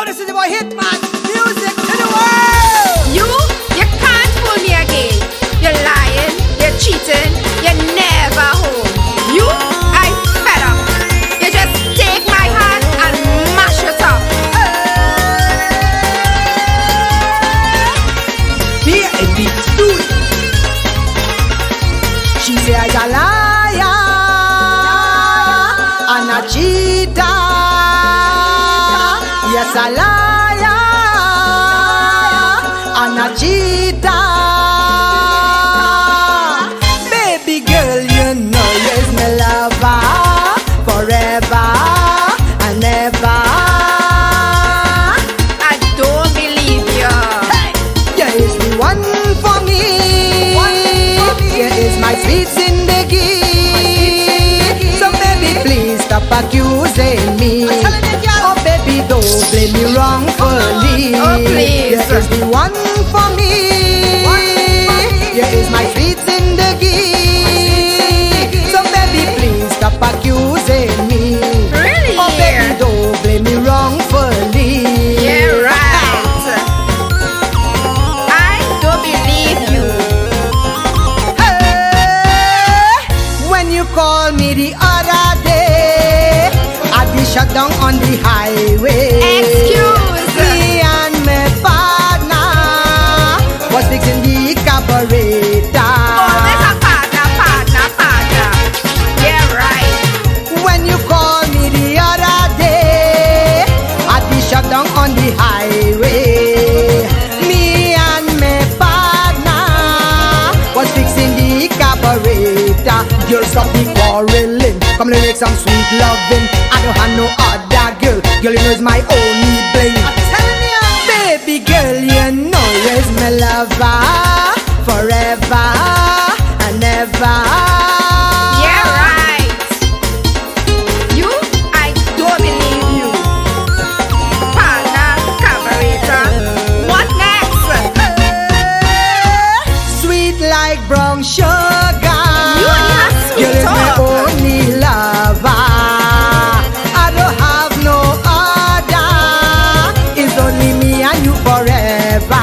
this is the boy Hitman. Music to the world. You can't fool me again. You're lying, you're cheating, you're never home. I fed up. You just take my heart and mash it up. V.I.P. Studio. She say I'm a liar and a cheater. Yes, a liar and a cheater. Baby girl, you know you're my lover forever and ever. I don't believe you. Hey, you is the one for me. You is my sweet Zindagi. So baby, please stop accusing me. Oh baby, don't blame me wrongfully. Oh please. You is the one for me. You is my sweet Zindagi. So baby, please stop accusing me. Really? Oh baby, don't blame me wrongfully. Yeah, right. I don't believe you. Hey, when you call me the other day, I be shut down on the highway. Excuse me and my partner was fixing the carburetor. Always a partner. Yeah, right. When you call me the other day, I be shut down on the highway. Me and my partner was fixing the carburetor. Girl, stop the quarreling. Come let's make some sweet loving. I don't have no other girl. Girl, you know it's my only bling. I'm telling you, baby girl, you know you're my lover forever and ever. Yeah, right. I don't believe you. Partner, carburetor. What next? Sweet like brown sugar. You only have sweet You're my talk. only lover. I don't have no other. It's only me and you forever.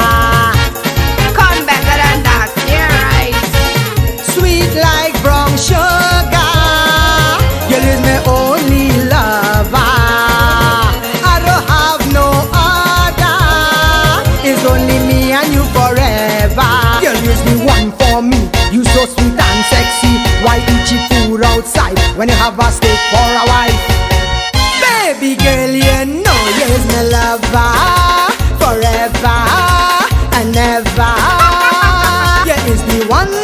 Come better than that. Yeah, right. Sweet like brown sugar. You is my only lover. I don't have no other. It's only me and you forever. Girl, you're the one for me. You so sweet and sexy. Why eat cheap food outside when you have a steak for a wife? Baby girl, you know you're my lover forever and ever. You is the one